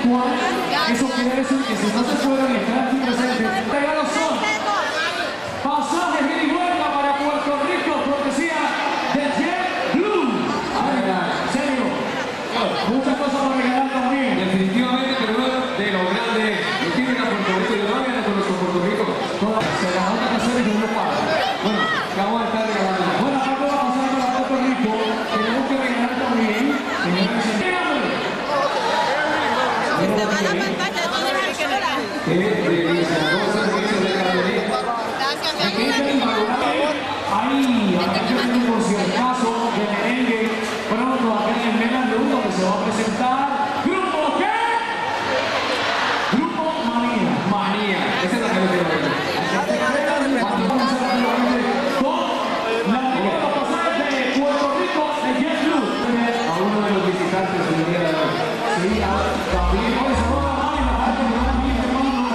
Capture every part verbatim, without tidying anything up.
cual eso quiere decir que si no se fueron y están aquí presentes, los regalos son pasajes ida y vuelta para Puerto Rico, cortesía de JetBlue. En serio, muchas cosas para regalar también. Definitivamente, pero uno de los grandes lo tienen a Puerto Rico. Yo todavía no conozco Puerto Rico. Se la van a hacer y no paga. Bueno, que vamos a estar regalando. Bueno, aparte va a pasar para Puerto Rico, tenemos que regalar también, señores y señores. Se va a la pantalla, no dejes que verá. Qué delicia, dos servicios de carbonín. Gracias, mi Aquí amor. en Ibagué, ahí hay un conciertazo de merengue pronto acá en el Melandú, donde se va a presentar ¿Grupo qué? Grupo Manía. Manía, esa es la que yo quiero ver. Cuando vamos a hacer la con la primera de los pasajes de Puerto Rico de JetBlue. A uno de los visitantes del día de hoy. Sí, también por eso no la mano, la parte de la mía, hermano.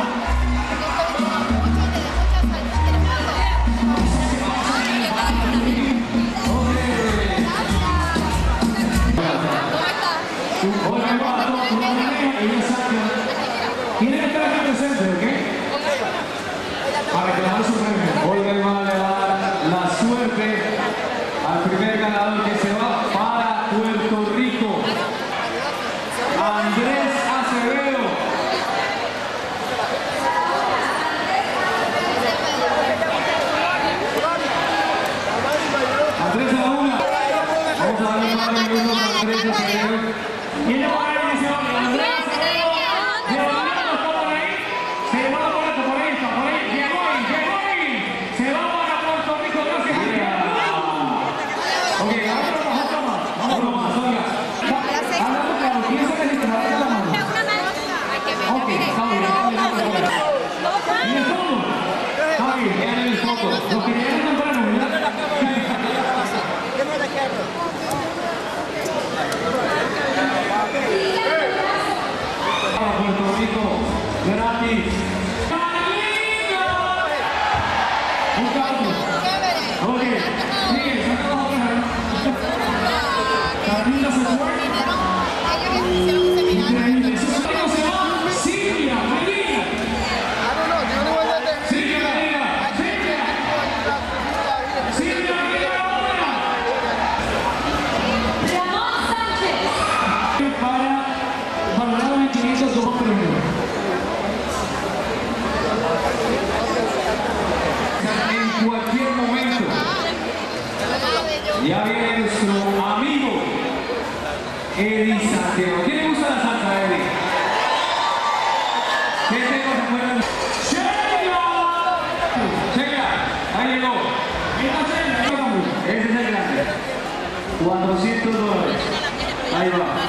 Hola, hermano, tu manera, ella sabe. Tiene que estar aquí presente, ¿ok? Para que le haga su premio. Hoy le va a dar la suerte al primer ganador que se va para Puerto Rico. Andrés Acevedo. Andrés a la una. Vamos a darle un par de minutos a Andrés Acevedo. Viene por ahí, dice Andrés Acevedo. Leonardo está por ahí. Se llevó la boleta por ahí, está por ahí. Llegó ahí, llegó ahí. Se va para Puerto Rico, gracias a Dios. Ok, ahora vamos a tomar. Vamos a tomar, oiga. Háblame claro, ¿quién se registra? Dale la mano. Ok, está bien, está bien, está bien. ¿Y el fondo? Está bien, En el foco. lo que llegan temprano, ¿verdad? Para Puerto Rico, gratis. ¡Carolina! Un cambio. Ok, Miguel, saca la otra. Carolina se fue. Increíble. Eso se llama Silvia Medina. Silvia Medina. Silvia. Silvia Medina ahora. Ramón Sánchez. Para valorar en quinientos dos premios. En cualquier momento. Ya viene nuestro amigo Eddie Santiago. ¿Quién le gusta la salsa, Eddie? ¿Qué tengo que poner? ¡Sheila! Checa, ahí llegó. Esta es la Ese es el grande. cuatrocientos dólares. Ahí va.